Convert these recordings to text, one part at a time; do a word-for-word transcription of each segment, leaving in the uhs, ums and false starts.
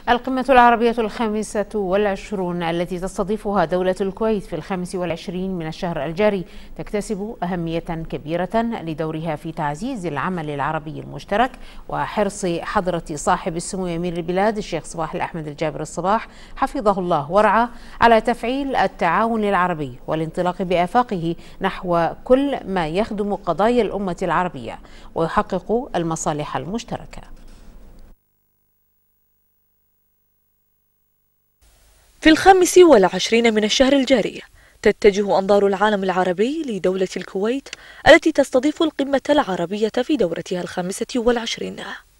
القمة العربية الخامسة والعشرون التي تستضيفها دولة الكويت في الخامس والعشرين من الشهر الجاري تكتسب أهمية كبيرة لدورها في تعزيز العمل العربي المشترك وحرص حضرة صاحب السمو أمير البلاد الشيخ صباح الأحمد الجابر الصباح حفظه الله ورعاه على تفعيل التعاون العربي والانطلاق بآفاقه نحو كل ما يخدم قضايا الأمة العربية ويحقق المصالح المشتركة. في الخامس والعشرين من الشهر الجاري تتجه أنظار العالم العربي لدولة الكويت التي تستضيف القمة العربية في دورتها الخامسة والعشرين.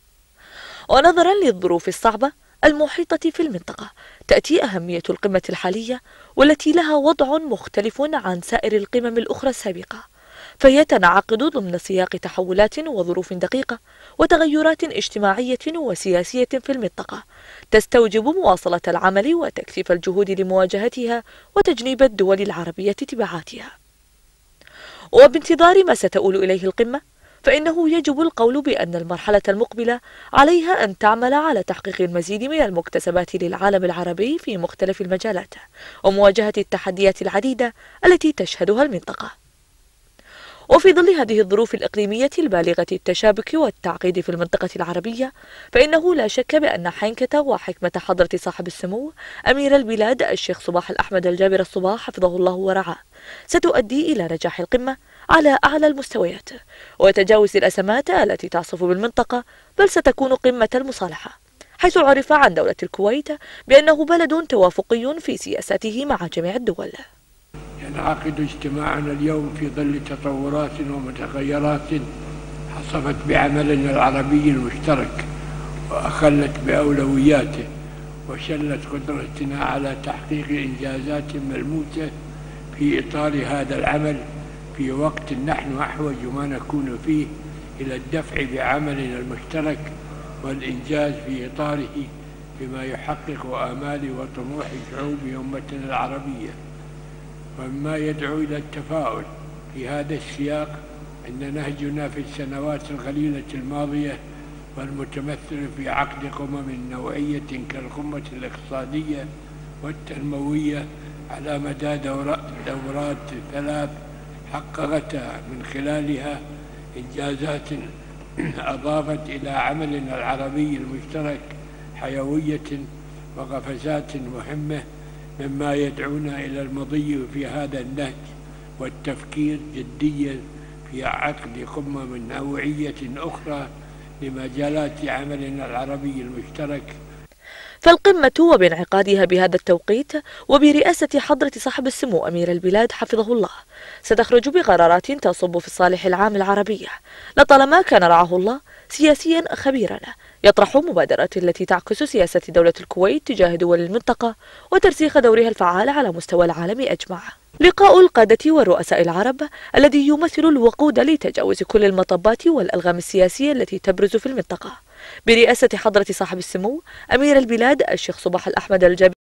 ونظرا للظروف الصعبة المحيطة في المنطقة تأتي أهمية القمة الحالية والتي لها وضع مختلف عن سائر القمم الأخرى السابقة، فهي تنعقد ضمن سياق تحولات وظروف دقيقة وتغيرات اجتماعية وسياسية في المنطقة تستوجب مواصلة العمل وتكثيف الجهود لمواجهتها وتجنيب الدول العربية تبعاتها. وبانتظار ما ستؤول إليه القمة فإنه يجب القول بأن المرحلة المقبلة عليها أن تعمل على تحقيق المزيد من المكتسبات للعالم العربي في مختلف المجالات ومواجهة التحديات العديدة التي تشهدها المنطقة. وفي ظل هذه الظروف الإقليمية البالغة التشابك والتعقيد في المنطقة العربية فإنه لا شك بأن حنكة وحكمة حضرة صاحب السمو أمير البلاد الشيخ صباح الأحمد الجابر الصباح حفظه الله ورعاه ستؤدي إلى نجاح القمة على أعلى المستويات وتجاوز الأزمات التي تعصف بالمنطقة، بل ستكون قمة المصالحة، حيث عرف عن دولة الكويت بأنه بلد توافقي في سياساته مع جميع الدول. ينعقد اجتماعنا اليوم في ظل تطورات ومتغيرات حصفت بعملنا العربي المشترك وأخلت بأولوياته وشلت قدرتنا على تحقيق إنجازات ملموسة في إطار هذا العمل في وقت نحن أحوج ما نكون فيه إلى الدفع بعملنا المشترك والإنجاز في إطاره بما يحقق آمال وطموح شعوب أمتنا العربية. ومما يدعو إلى التفاؤل في هذا السياق أن نهجنا في السنوات القليلة الماضية والمتمثل في عقد قمم نوعية كالقمة الاقتصادية والتنموية على مدى دورات ثلاث حققتها من خلالها إنجازات أضافت إلى عملنا العربي المشترك حيوية وقفزات مهمة، مما يدعونا إلى المضي في هذا النهج والتفكير جديا في عقد قمة نوعية أخرى لمجالات عملنا العربي المشترك. فالقمة وبانعقادها بهذا التوقيت وبرئاسة حضرة صاحب السمو أمير البلاد حفظه الله ستخرج بقرارات تصب في الصالح العام العربي، لطالما كان رعاه الله سياسيا خبيرا يطرح مبادرات التي تعكس سياسة دولة الكويت تجاه دول المنطقة وترسيخ دورها الفعال على مستوى العالم أجمع. لقاء القادة والرؤساء العرب الذي يمثل الوقود لتجاوز كل المطبات والألغام السياسية التي تبرز في المنطقة برئاسة حضرة صاحب السمو أمير البلاد الشيخ صباح الأحمد الجابر